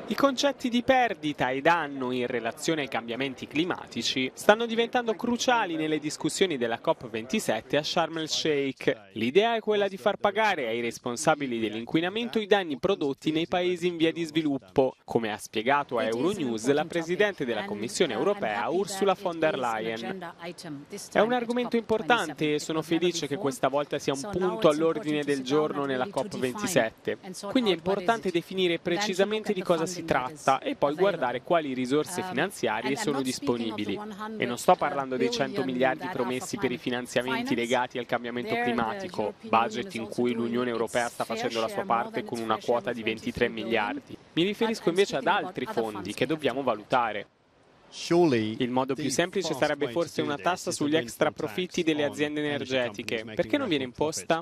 I concetti di perdita e danno in relazione ai cambiamenti climatici stanno diventando cruciali nelle discussioni della COP27 a Sharm el-Sheikh. L'idea è quella di far pagare ai responsabili dell'inquinamento i danni prodotti nei paesi in via di sviluppo, come ha spiegato a Euronews la Presidente della Commissione europea Ursula von der Leyen. È un argomento importante e sono felice che questa volta sia un punto all'ordine del giorno nella COP27. Quindi è importante definire precisamente di cosa si tratta e poi guardare quali risorse finanziarie sono disponibili. E non sto parlando dei 100 miliardi promessi per i finanziamenti legati al cambiamento climatico, budget in cui l'Unione Europea sta facendo la sua parte con una quota di 23 miliardi. Mi riferisco invece ad altri fondi che dobbiamo valutare. Il modo più semplice sarebbe forse una tassa sugli extra profitti delle aziende energetiche. Perché non viene imposta?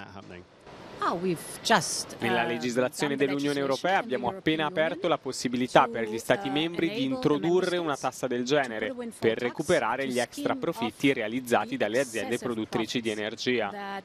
Nella legislazione dell'Unione Europea abbiamo appena aperto la possibilità per gli Stati membri di introdurre una tassa del genere per recuperare gli extra profitti realizzati dalle aziende produttrici di energia.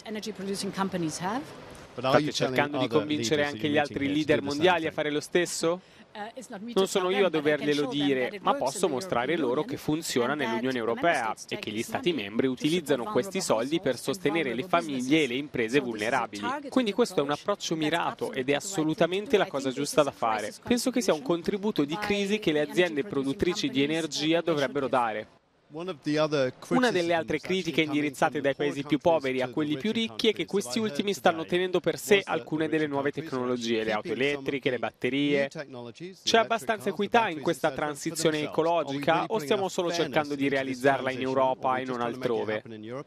State cercando di convincere anche gli altri leader mondiali a fare lo stesso? Non sono io a doverglielo dire, ma posso mostrare loro che funziona nell'Unione Europea e che gli Stati membri utilizzano questi soldi per sostenere le famiglie e le imprese vulnerabili. Quindi questo è un approccio mirato ed è assolutamente la cosa giusta da fare. Penso che sia un contributo di crisi che le aziende produttrici di energia dovrebbero dare. Una delle altre critiche indirizzate dai paesi più poveri a quelli più ricchi è che questi ultimi stanno tenendo per sé alcune delle nuove tecnologie, le auto elettriche, le batterie. C'è abbastanza equità in questa transizione ecologica o stiamo solo cercando di realizzarla in Europa e non altrove?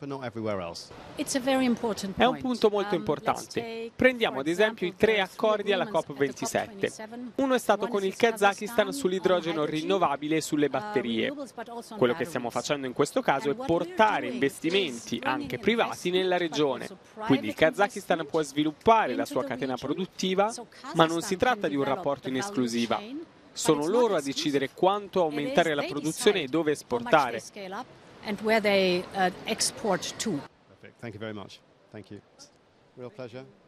È un punto molto importante. Prendiamo ad esempio i 3 accordi alla COP27. Uno è stato con il Kazakistan sull'idrogeno rinnovabile e sulle batterie. Quello che stiamo facendo in questo caso è portare investimenti anche privati nella regione. Quindi il Kazakistan può sviluppare la sua catena produttiva, ma non si tratta di un rapporto in esclusiva. Sono loro a decidere quanto aumentare la produzione e dove esportare. Perfect. Thank you very much. Thank you. Real pleasure.